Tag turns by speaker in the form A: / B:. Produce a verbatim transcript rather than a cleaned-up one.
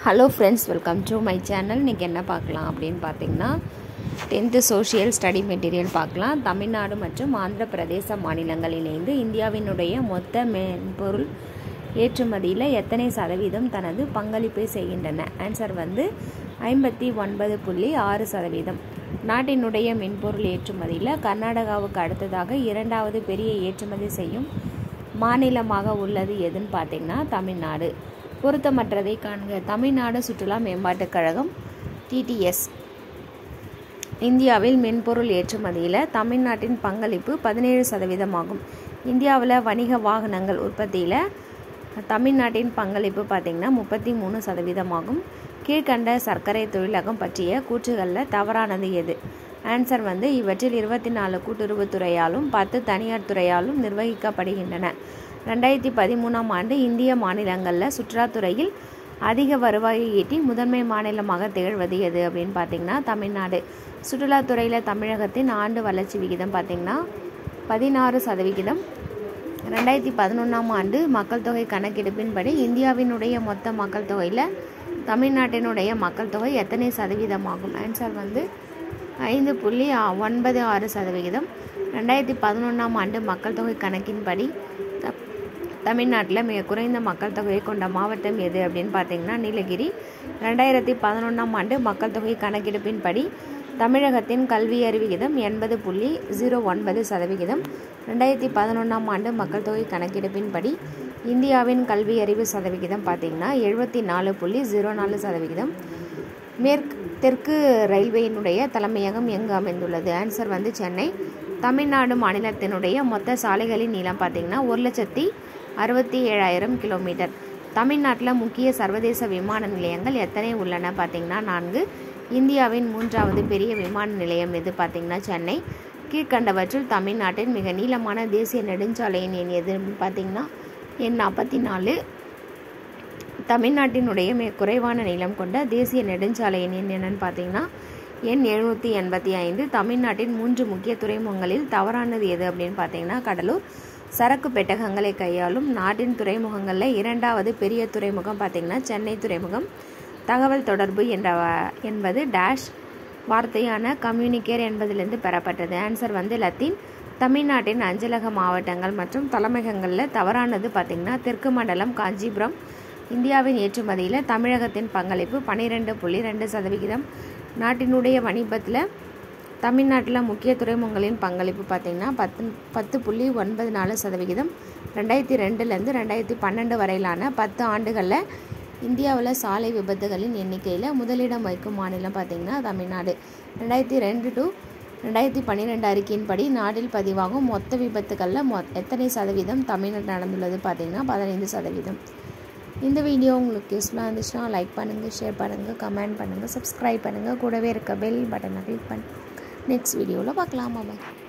A: Hello friends, welcome to my channel. இன்றைக்கி என்ன பார்க்கலாம் அப்படின்னு பார்த்தீங்கன்னா, டென்த்து சோஷியல் ஸ்டடி மெட்டீரியல் பார்க்கலாம். தமிழ்நாடு மற்றும் ஆந்திர பிரதேச மாநிலங்கள் இணைந்து இந்தியாவினுடைய மொத்த மென்பொருள் ஏற்றுமதியில் எத்தனை சதவீதம் தனது பங்களிப்பை செய்கின்றன? ஆன்சர் வந்து ஐம்பத்தி ஒன்பது புள்ளி ஆறு சதவீதம். நாட்டினுடைய மென்பொருள் ஏற்றுமதியில் கர்நாடகாவுக்கு அடுத்ததாக இரண்டாவது பெரிய ஏற்றுமதி செய்யும் மாநிலமாக உள்ளது எதுன்னு பார்த்தீங்கன்னா தமிழ்நாடு. பொருத்தமற்றதை காண்க. தமிழ்நாடு சுற்றுலா மேம்பாட்டுக் கழகம் டிடிஎஸ் இந்தியாவில் மென்பொருள் ஏற்றுமதியில் தமிழ்நாட்டின் பங்களிப்பு பதினேழு சதவீதம் ஆகும். இந்தியாவில் வணிக வாகனங்கள் உற்பத்தியில் தமிழ்நாட்டின் பங்களிப்பு பார்த்திங்கன்னா முப்பத்தி மூணு சதவீதம் ஆகும். கீழ்கண்ட சர்க்கரை தொழிலகம் பற்றிய கூற்றுகளில் தவறானது எது? ஆன்சர் வந்து இவற்றில் இருபத்தி நாலு கூட்டுறவு துறையாலும் பத்து தனியார் துறையாலும் நிர்வகிக்கப்படுகின்றன. ரெண்டாயிரத்தி பதிமூணாம் ஆண்டு இந்திய மாநிலங்களில் சுற்றுலாத்துறையில் அதிக வருவாயை ஈட்டி முதன்மை மாநிலமாக திகழ்வது எது அப்படின்னு பார்த்திங்கன்னா தமிழ்நாடு. சுற்றுலாத்துறையில் தமிழகத்தின் ஆண்டு வளர்ச்சி விகிதம் பார்த்திங்கன்னா பதினாறு சதவிகிதம். ரெண்டாயிரத்தி பதினொன்றாம் ஆண்டு மக்கள் தொகை கணக்கெடுப்பின்படி இந்தியாவினுடைய மொத்த மக்கள் தொகையில் தமிழ்நாட்டினுடைய மக்கள் தொகை எத்தனை சதவீதம் ஆகும்? ஆன்சர் வந்து ஐந்து புள்ளி ஒன்பது ஆறு சதவிகிதம். ரெண்டாயிரத்தி பதினொன்றாம் ஆண்டு மக்கள் தொகை கணக்கின்படி தமிழ்நாட்டில் மிக குறைந்த மக்கள் தொகையை கொண்ட மாவட்டம் எது அப்படின்னு பார்த்தீங்கன்னா நீலகிரி. ரெண்டாயிரத்தி பதினொன்றாம் ஆண்டு மக்கள் தொகை கணக்கெடுப்பின்படி தமிழகத்தின் கல்வி அறிவு விகிதம் எண்பது புள்ளி ஜீரோ ஒன்பது சதவிகிதம். ரெண்டாயிரத்தி பதினொன்றாம் ஆண்டு மக்கள் தொகை கணக்கெடுப்பின்படி இந்தியாவின் கல்வி அறிவு சதவிகிதம் பார்த்திங்கன்னா எழுபத்தி நாலு புள்ளி ஜீரோ நாலு சதவிகிதம். மேற்கு தெற்கு ரயில்வேயினுடைய தலைமையகம் எங்கு அமைந்துள்ளது? ஆன்சர் வந்து சென்னை. தமிழ்நாடு மாநிலத்தினுடைய மொத்த சாலைகளின் நீளம் பார்த்திங்கன்னா ஒரு லட்சத்தி அறுபத்தி ஏழாயிரம் கிலோமீட்டர். தமிழ்நாட்டில் முக்கிய சர்வதேச விமான நிலையங்கள் எத்தனை உள்ளன பார்த்திங்கன்னா நான்கு. இந்தியாவின் மூன்றாவது பெரிய விமான நிலையம் எது பார்த்திங்கன்னா சென்னை. கீழ்கண்டவற்றில் தமிழ்நாட்டின் மிக நீளமான தேசிய நெடுஞ்சாலையின் எண் எதுன்னு பார்த்திங்கன்னா எண் நாற்பத்தி நாலு. தமிழ்நாட்டினுடைய மிக குறைவான நீளம் கொண்ட தேசிய நெடுஞ்சாலையின் எண் என்னன்னு பார்த்தீங்கன்னா எண் எழுநூற்றி எண்பத்தி ஐந்து. தமிழ்நாட்டின் மூன்று முக்கிய துறைமுகங்களில் தவறானது எது அப்படின்னு பார்த்தீங்கன்னா கடலூர். சரக்கு பெட்டகங்களை கையாளும் நாட்டின் துறைமுகங்களில் இரண்டாவது பெரிய துறைமுகம் பார்த்திங்கன்னா சென்னை துறைமுகம். தகவல் தொடர்பு என்ற என்பது டேஷ் வார்த்தையான கம்யூனிகேர் என்பதிலிருந்து பெறப்பட்டது. ஆன்சர் வந்து லத்தீன். தமிழ்நாட்டின் அஞ்சலக மாவட்டங்கள் மற்றும் தலைமையகங்களில் தவறானது பார்த்திங்கன்னா தெற்கு மண்டலம் காஞ்சிபுரம். இந்தியாவின் ஏற்றுமதியில் தமிழகத்தின் பங்களிப்பு பன்னிரெண்டு புள்ளி ரெண்டு சதவிகிதம். நாட்டினுடைய வணிபத்தில் தமிழ்நாட்டில் முக்கிய துறைமுகங்களின் பங்களிப்பு பார்த்திங்கன்னா பத்து பத்து புள்ளி ஒன்பது நாலு சதவிகிதம். ரெண்டாயிரத்தி ரெண்டுலேருந்து ரெண்டாயிரத்தி பன்னெண்டு வரையிலான பத்து ஆண்டுகளில் இந்தியாவில் சாலை விபத்துகளின் எண்ணிக்கையில் முதலிடம் வைக்கும் மாநிலம் பார்த்திங்கன்னா தமிழ்நாடு. ரெண்டாயிரத்தி ரெண்டு டு ரெண்டாயிரத்தி பன்னிரெண்டு அறிக்கையின்படி நாட்டில் பதிவாகும் மொத்த விபத்துகளில் மொ எத்தனை சதவீதம் தமிழ்நாடு நடந்துள்ளது பார்த்திங்கன்னா பதினைந்து சதவீதம். இந்த வீடியோ உங்களுக்கு யூஸ்ஃபுல்லாக இருந்துச்சுன்னா லைக் பண்ணுங்கள், ஷேர் பண்ணுங்கள், கமெண்ட் பண்ணுங்கள், சப்ஸ்கிரைப் பண்ணுங்கள். கூடவே இருக்க பெல் பட்டனை கிளிக் பண்ணி நெக்ஸ்ட் வீடியோவில் பார்க்கலாம். பாய்.